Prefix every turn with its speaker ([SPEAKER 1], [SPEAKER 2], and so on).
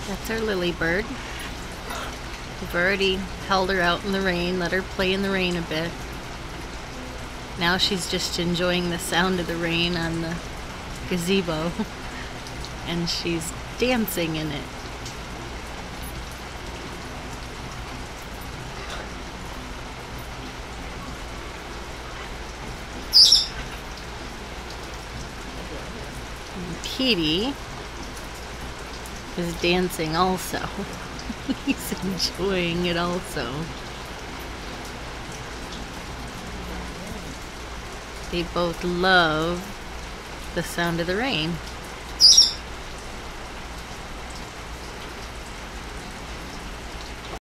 [SPEAKER 1] That's our lily bird. We've already held her out in the rain, let her play in the rain a bit. Now she's just enjoying the sound of the rain on the gazebo, and she's dancing in it. And Petey is dancing also. He's enjoying it also. They both love the sound of the rain.